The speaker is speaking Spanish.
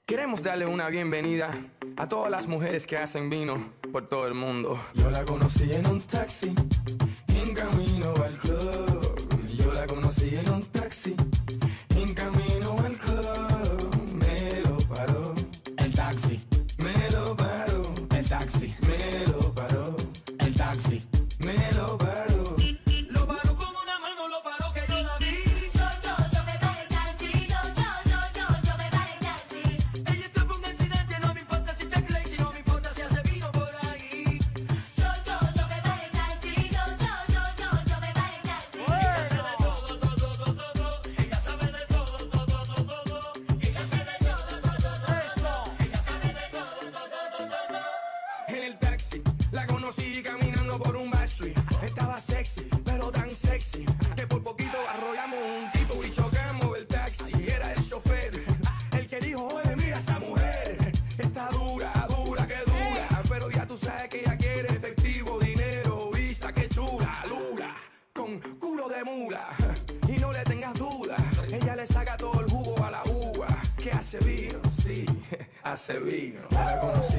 Queremos darle una bienvenida a todas las mujeres que hacen vino por todo el mundo. Yo la conocí en un taxi, en camino al club. Yo la conocí en un taxi, en camino al club. Me lo paró el taxi, me lo paró el taxi, me lo paró el taxi. me lo paró. Lo paró con una mano, lo paró que yo la vi. Yo me paré el taxi, yo me paré el taxi. Ella tuvo un accidente, no me importa si te crazy, no me importa si hace vino por ahí. Yo me paré el taxi, yo me paré el taxi. Ella sabe todo, todo, todo, todo. Ella sabe de todo, todo, todo, todo. Ella sabe todo, todo, todo. Ella sabe de todo, todo, todo. En el taxi la conocí caminando por un backstreet. Estaba sexy, pero tan sexy que por poquito arrollamos un tipo y chocamos el taxi. Era el chofer el que dijo: oye, mira esa mujer, está dura, dura, que dura. Pero ya tú sabes que ella quiere efectivo, dinero, visa, que chula, lula, con culo de mula. Y no le tengas duda, ella le saca todo el jugo a la uva. Que hace vino, sí, hace vino. La conocí